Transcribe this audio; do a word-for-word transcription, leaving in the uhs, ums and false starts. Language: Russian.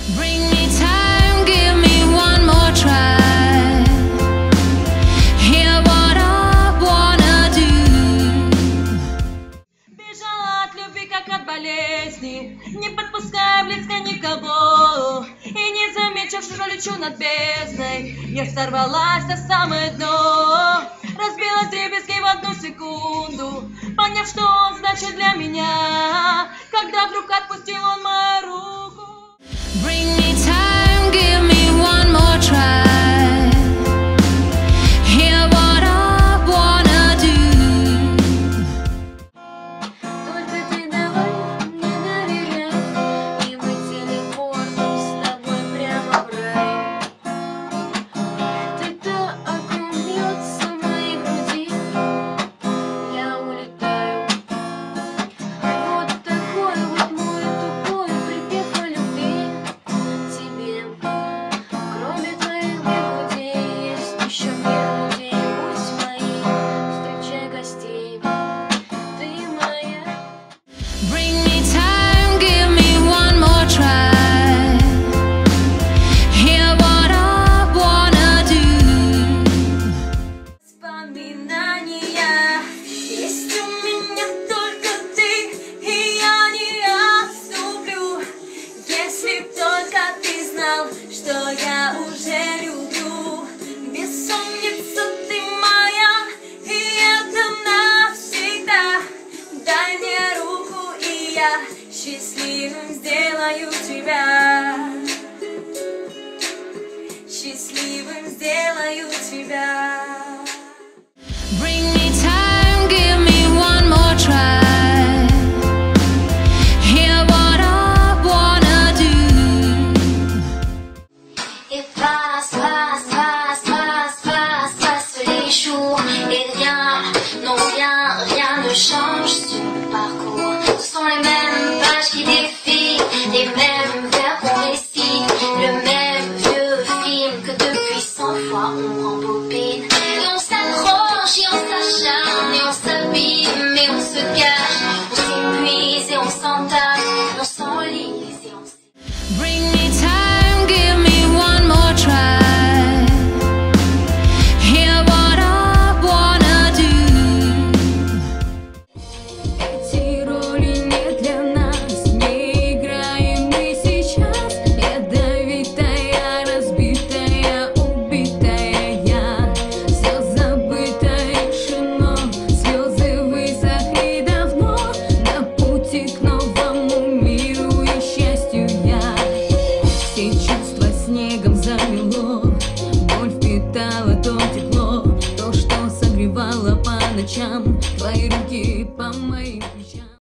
Bring me time, give me one more try. Hear what I wanna do. Бежала от любви, как от болезни, не подпуская близко никого. И не заметив, что лечу над бездной, я сорвалась на самое дно. Разбилась дребезги в одну секунду, поняв, что он значит для меня, когда вдруг отпустил он мою руку. Bring me time, give me one more try. Hear what I wanna do. Только ты давай мне доверяй, и мы телепортом с тобой прямо в рай. Ты то окном бьется в моей груди, я улетаю. Вот такой вот мой тупой припев о любви тебе. Кроме твоих бегудей есть еще мир людей. Будь моей, встречай гостей, ты моя. Bring me time, give me one more try. Hear what I wanna do. Воспоминания есть у меня только ты, и я не отступлю. Если б только ты знал, что я уже люблю. Бессонница ты моя, и это навсегда. Дай мне руку, и я счастливым сделаю тебя. Счастливым сделаю тебя. Bring me time, give me one more try. Hear what I wanna do. Et passe, passe, passe, passe, passe, passe les jours et rien, non rien, rien ne change sur le parcours. Ce sont les mêmes pages qui défilent, les mêmes vers qu'on récite, le même vieux film que depuis cent fois on rembobine. Et on s'accroche et on s'acharne et on s'abîme et on se cache, on s'épuise et on s'entasse, on s'enlise et on s'épuise. Bring me time, give me one more try. Hear what I wanna do. Эти роли не для нас, не играем мы сейчас. Ядовитая, разбитая, убитая я. Все забыто решено, слезы высохли давно. На пути к новому миру и счастью я. Все чувства снегом замело, боль впитала то тепло, то, что согревало по ночам. Твои руки по моим плечам.